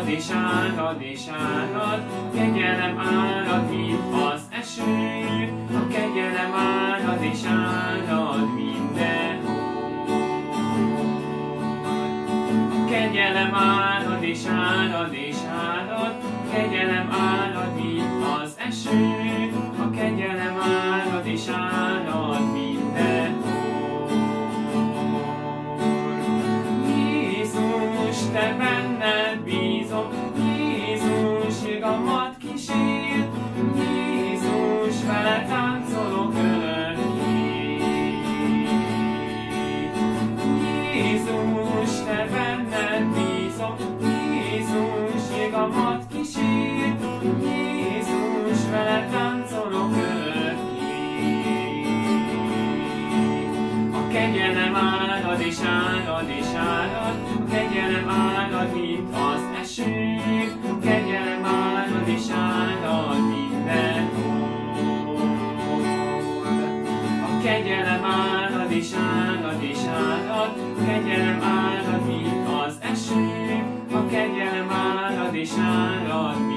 és árad és árad, a kegyelem árad, mint az eső, a kegyelem árad és árad mindenhol. A kegyelem árad és árad és árad, a kegyelem árad, mint az eső, a kegyelem árad és árad mindenhol. Jézus, te benned bízom, Jézus, igamat kísér, Jézus, vele táncolok örökké. Jézus, te benned bízom, Jézus, igamat kísér, Jézus, vele táncolok örökké. A kegyelem árad és árad és árad, a kegyelem árad, mint az eső, a kegyelem árad és árad mindenhol. A kegyelem árad és árad és árad, a kegyelem árad, mint az eső, a kegyelem árad és árad